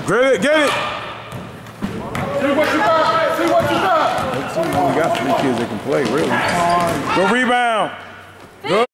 Get it, get it. See what you got. See what you got. We got 3 kids that can play, really. Go rebound. Good.